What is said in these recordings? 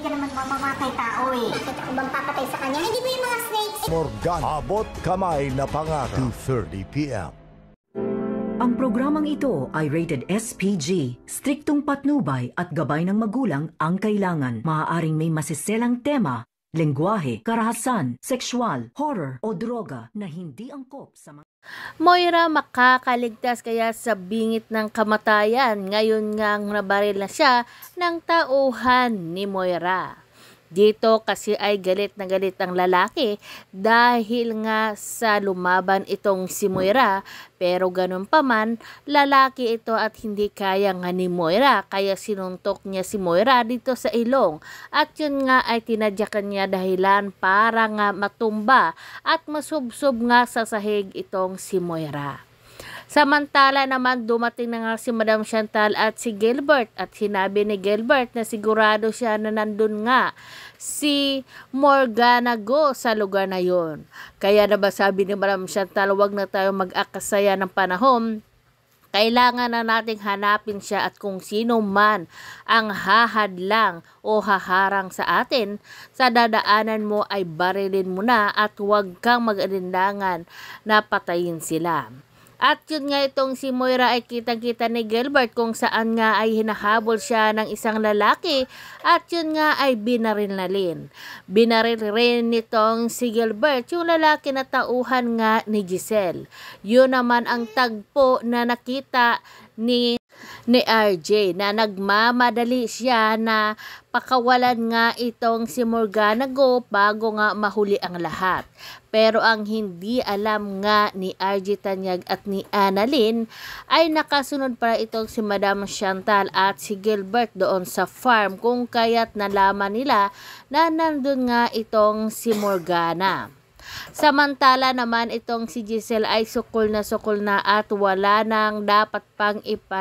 ka naman mamamatay tao eh. Bakit ako bang papatay sa kanya? Hindi ba yung mga snakes? Morgan, abot kamay na pangarap. 2:30 p.m. Ang programang ito ay rated SPG. Striktong patnubay at gabay ng magulang ang kailangan. Maaaring may masiselang tema, lengguwahe, karahasan, sexual, horror o droga na hindi angkop sa mga... Moira makakaligtas kaya sa bingit ng kamatayan. Ngayon ngang nabaril na siya ng tauhan ni Moira. Dito kasi ay galit na galit ang lalaki dahil nga sa lumaban itong si Moira, pero ganun pa man, lalaki ito at hindi kaya nga ni Moira, kaya sinuntok niya si Moira dito sa ilong at yun nga ay tinadyakan niya dahilan para nga matumba at masubsob nga sa sahig itong si Moira. Samantala naman dumating na nga si Madam Chantal at si Gilbert at sinabi ni Gilbert na sigurado siya na nandun nga si Morgana Go sa lugar na yon. Kaya na ba sabi ni Madam Chantal, wag na tayo mag-akasaya ng panahon. Kailangan na nating hanapin siya at kung sino man ang hahadlang o haharang sa atin, sa dadaanan mo ay barilin mo na at huwag kang mag-alinlangan na patayin sila. At yun nga itong si Moira ay kitang-kita ni Gilbert kung saan nga ay hinahabol siya ng isang lalaki at yun nga ay binaril na rin. Binaril rin nitong si Gilbert yung lalaki na tauhan nga ni Giselle. Yun naman ang tagpo na nakita ni RJ na nagmamadali siya na pakawalan nga itong si Morgana Go bago nga mahuli ang lahat. Pero ang hindi alam nga ni RJ Tanyag at ni Annalyn ay nakasunod para itong si Madam Chantal at si Gilbert doon sa farm kung kaya't nalaman nila na nandun nga itong si Morgana. Samantala naman itong si Giselle ay sukol na at wala nang dapat pang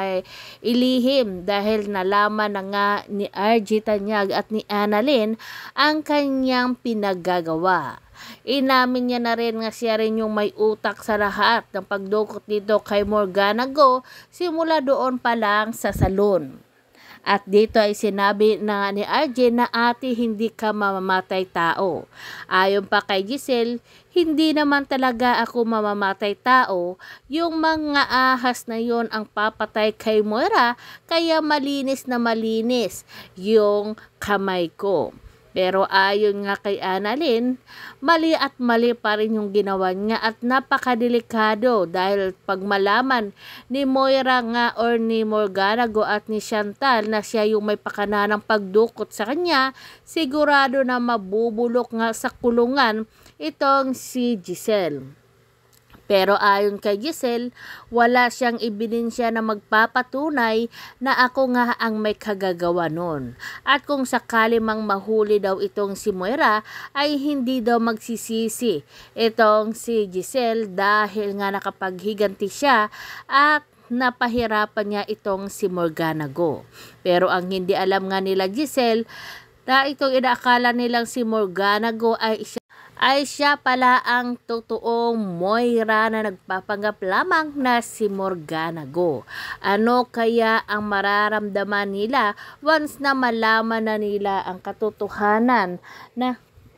ilihim dahil nalaman na nga ni RJ Tanyag at ni Annalyn ang kanyang pinaggagawa. Inamin niya na rin nga siya rin yung may utak sa lahat ng pagdukot dito kay Morgana Go simula doon pa lang sa salon. At dito ay sinabi na ni RJ na ate hindi ka mamamatay tao. Ayon pa kay Giselle, hindi naman talaga ako mamamatay tao. Yung mga ahas na yon ang papatay kay Moira kaya malinis na malinis yung kamay ko. Pero ayon nga kay Annalyn, mali at mali pa rin yung ginawa niya at napakadelikado dahil pag malaman ni Moira nga or ni Morgana Go at ni Chantal na siya yung may pakana ng pagdukot sa kanya, sigurado na mabubulok nga sa kulungan itong si Giselle. Pero ayon kay Giselle, wala siyang ebidensya na magpapatunay na ako nga ang may kagagawa nun. At kung sakali mang mahuli daw itong si Moira, ay hindi daw magsisisi itong si Giselle dahil nga nakapaghiganti siya at napahirapan niya itong si Morgana Go. Pero ang hindi alam nga nila Giselle, na itong inaakala nilang si Morgana Go ay siya pala ang totoong Moira na nagpapanggap lamang na si Morgana Go. Ano kaya ang mararamdaman nila once na malaman na nila ang katotohanan na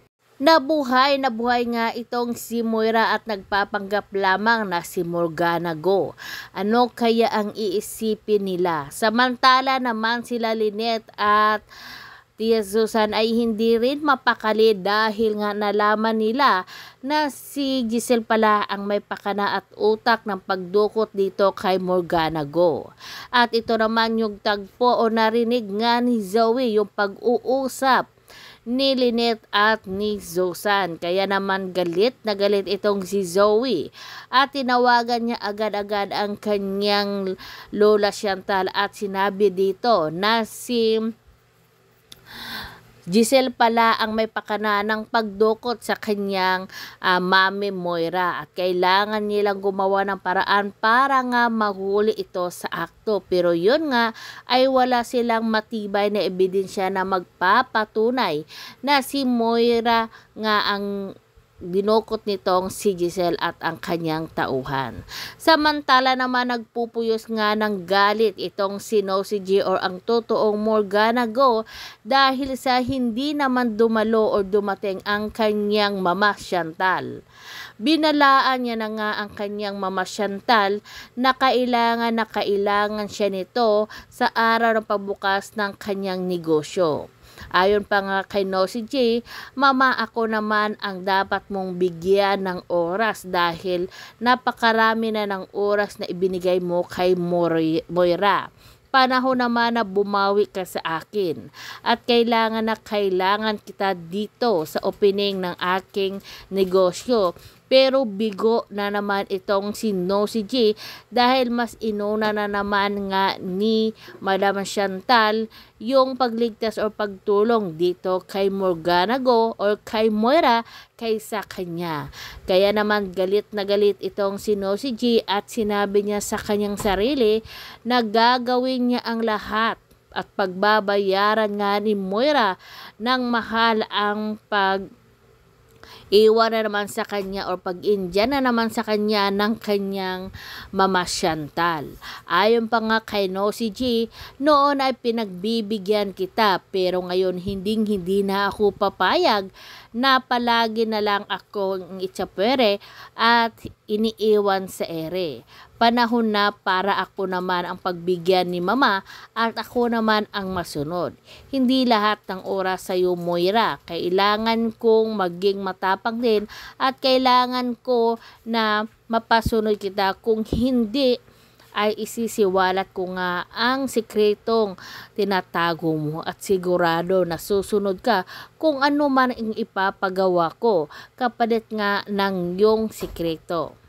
buhay nga itong si Moira at nagpapanggap lamang na si Morgana Go? Ano kaya ang iisipin nila? Samantala naman sila Lynette at Tia Susan ay hindi rin mapakali dahil nga nalaman nila na si Giselle pala ang may pakana at utak ng pagdukot dito kay Morgana Go. At ito naman yung tagpo o narinig nga ni Zoe yung pag-uusap ni Lynette at ni Susan. Kaya naman galit na galit itong si Zoe at tinawagan niya agad-agad ang kanyang Lola Chantal at sinabi dito na si Giselle pala ang may pakana ng pagdukot sa kanyang mami Moira at kailangan nilang gumawa ng paraan para nga mahuli ito sa akto. Pero yun nga ay wala silang matibay na ebidensya na magpapatunay na si Moira nga ang dinukot nitong si Giselle at ang kanyang tauhan. Samantala naman nagpupuyos nga ng galit itong si Nosy G or ang totoong Morgana Go dahil sa hindi naman dumalo o dumating ang kanyang mama Chantal. Binalaan niya na nga ang kanyang mama Chantal na kailangan siya nito sa araw ng pagbukas ng kanyang negosyo. Ayon pa nga kay Nosy G, mama ako naman ang dapat mong bigyan ng oras dahil napakarami na ng oras na ibinigay mo kay Moira. Panahon naman na bumawi ka sa akin at kailangan kita dito sa opening ng aking negosyo. Pero bigo na naman itong si Nosy G dahil mas inuna na naman nga ni Madam Chantal yung pagligtas o pagtulong dito kay Morgana Go or kay Moira kaysa kanya. Kaya naman galit na galit itong si Nosy G at sinabi niya sa kanyang sarili na gagawin niya ang lahat at pagbabayaran nga ni Moira ng mahal ang iwan na naman sa kanya o pag-India na naman sa kanya ng kanyang mama Chantal. Ayon pa nga kay Nosy G, noon ay pinagbibigyan kita pero ngayon hindi na ako papayag na palagi na lang ako ang itsapwere at iniiwan sa ere. Panahon na para ako naman ang pagbigyan ni mama at ako naman ang masunod. Hindi lahat ng oras sa iyo, Moira. Kailangan kong maging matapang din at kailangan ko na mapasunod kita. Kung hindi ay isisiwalat ko nga ang sikretong tinatago mo at sigurado na susunod ka kung ano man ang ipapagawa ko kapalit nga ng iyong sikreto.